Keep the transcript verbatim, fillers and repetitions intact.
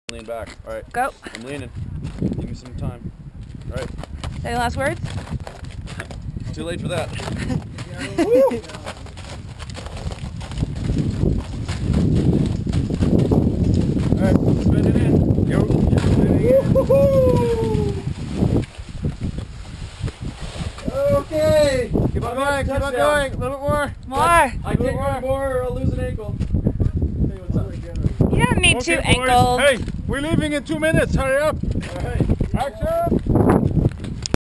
Lean back. All right. Go. I'm leaning. Give me some time. All right. Any last words? Too late for that. Woo! All right. Spin it in. Yo. Okay. Keep on going. Keep on going. A little bit more. More. I can't go anymore or I'll lose an ankle. Hey, what's up? You don't need Okay, two boys. ankles. Hey, we're leaving in two minutes. Hurry up. All right. Action.